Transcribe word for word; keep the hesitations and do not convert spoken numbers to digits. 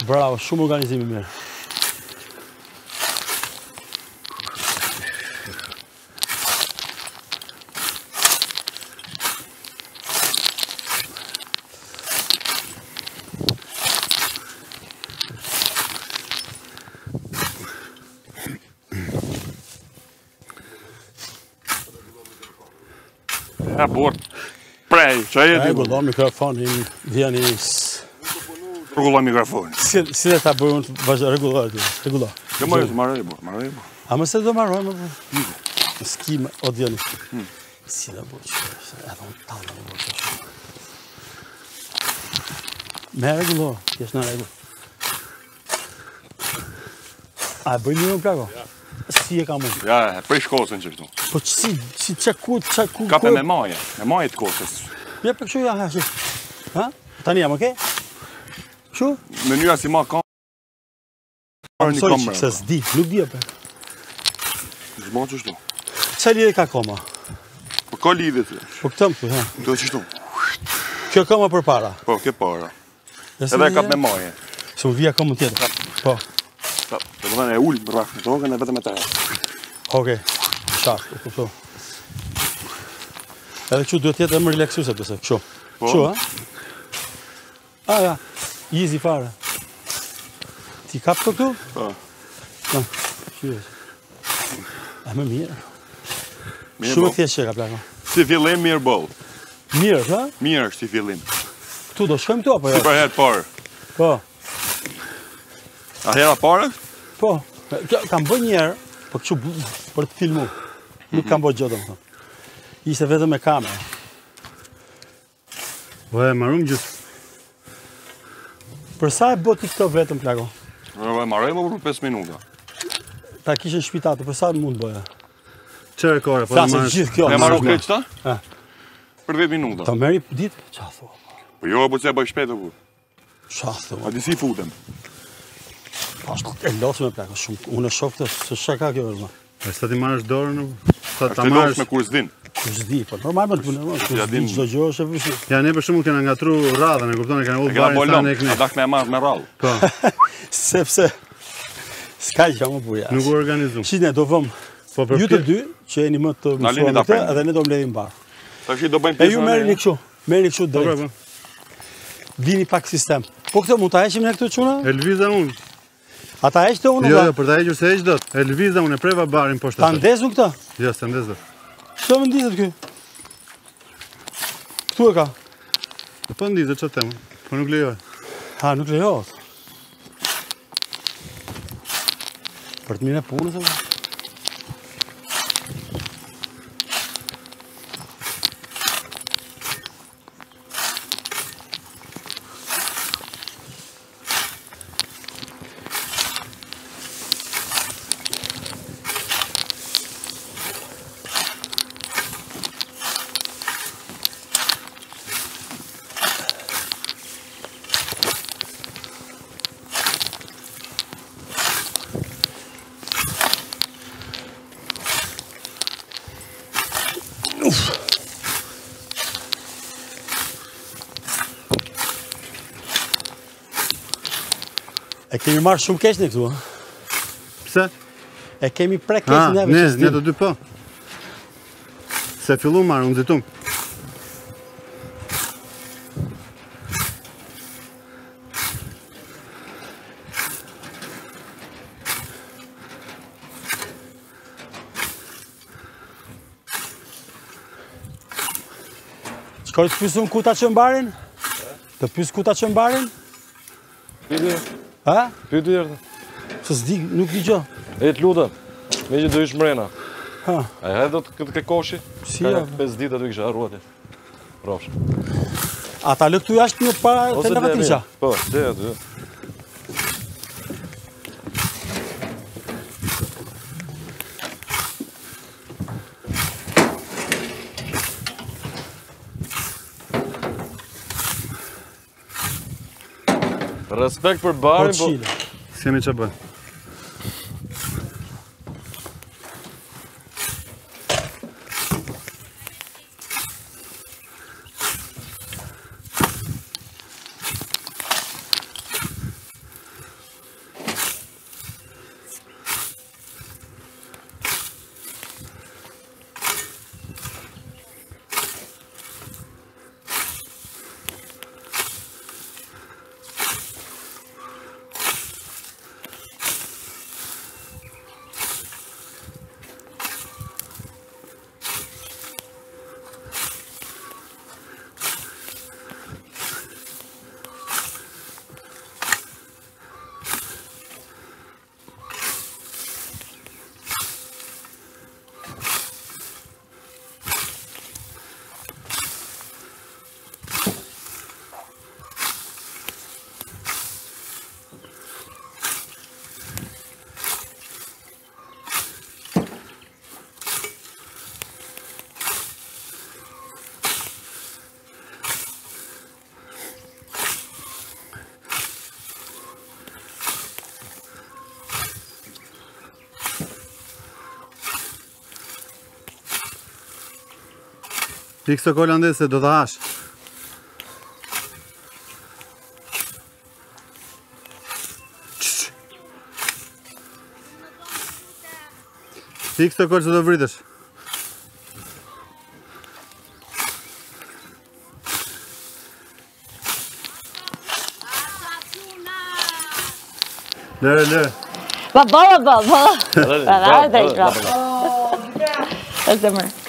Bravo, shumë organizimi mirë. Ja, bort. Prej, që e di? Rregullon mikrofonin, vjen i... Rregullon mikrofonin. Si, si dhe ta bëjmë të vazhdo, rregulloj aty, rregulloj. Jo më të marrë, bort, marrë, bort. A më se do marrojmë, më... S'ki më, o djeni. Si dhe bërë që, edhe unë talë më bërë që shumë. Me rregulloj, jesh në rregull. A e bëjmë një më plako? Ja. Si e ka mund? Ja, prej shkosën që këtu. Po që si, si që ku, që ku... Kape me maje, me maje të kosës. Ja, për kështu ja, ha, që. Ha? Tani jam, okej? Kështu? Mënyra si ma kam... Më sori që këse s'di, nuk di për. Zmo që shtu. Qa lidhe ka koma? Po ka lidhe të. Po këtë më të, ha? Do që shtu. Kjo koma për para? Po, ke para. Edhe kap me maje. Se më vija komën tjetër. Po. Të më dhënë e ullë më rrafë në tokën e vetëm e të e. Okej, shakë, u kupto. Edhe kështu duhet tjetë e më relaksuse përse, kështu. Kështu, ha? A, ja, easy fare. Ti kap të këtu? Po. No, kështu e. E më mirë. Mirë Shumë bo. thjesht që ka plako. Si fillim mirë bol. Mirë, ha? Mirë është si fillim. Këtu do shkojmë këtu, apo Si jo? për herë parë. Po, A hera parë? po. Kjo, kam bë njerë, po kështu bu- për të filmu. Nuk kam bë gjë domethënë. Ishte vetëm me kamerë. Po e marrum gjithë. Për sa e bë ti këto vetëm plako? Marrë më për pesë minuta. Ta kishin shpitatë, për sa mund bëja? Çe rekorde, po Flasë gjithë kjo. Me marrë më- këtë qëta? Ha. Për dhjetë minuta. Ta meri ditë? Qa thua? Po jo, po që e bëj shpetë, po. Qa thua? A di si futem. Ashtë e losë me plako shumë. Unë e shofë të së shaka kjo vërma. E sa ti marrësh dorën, sa ta Është e losë marrësh. me kur s'din. Kur s'di, po normal më të punë, kur Ja s'di din. çdo gjë është e vështirë. Ja, ne për shembull kena ngatru radhën, e kupton, e kena E udhë kena barin bolon, thanë e a këne. dakt me e marrë me rallë. Po, Sepse s'ka gjë më buja. nuk u organizum. Shi ne do vëm Po për ju të pje- dy që jeni më të Na lini mësuar ta me këtë, prejmë. edhe ne do mbledhim mbar. Tash i do bëjmë E ju pjesën merrni kështu, merrni kështu Po, drejt. po. Vini pak sistem. Po këtë mund ta heqim ne këtu çuna? E lviza unë. Ata heq të unë. Jo, valla. jo, për ta hequr se heq dot. E lviza unë e preva barin poshtë. Ta asaj. ndezu këtë. Jo, s'ta ndes dot. Çfarë më ndizet ky? Ktu e ka. Po ndizet çfarë them. Po nuk lejohet. Ha, nuk lejohet. Për të mirë e punës apo? E kemi marrë shumë keq ne këtu, ha? Pse? E kemi prek Ha, keq neve ne, që ne s'dim. të dy po. Se fillu marrë, unë zitum. Shkoj të pysëm ku ta qënë barin? Të pysë ku ta qënë barin? Pyetje, Ha? pyetje herë. Se s'di, nuk di gjë. E të lutem, me që do ish mrena. Ha, A e do të këtë ke koshi? Si Ka ja? pesë ditë aty kisha harruar aty. Rrofsh. a ta lë këtu jashtë në para të lavatriqa? Po, dhe aty. Respekt për Po barin, po qile. S'kemi që bën. Pik së holandese do të hash. Pik së kolë që do vritesh. Lëre, lëre. Baba, baba, baba. Dale, Baba, dale, dai, dale, baba. Është zemër.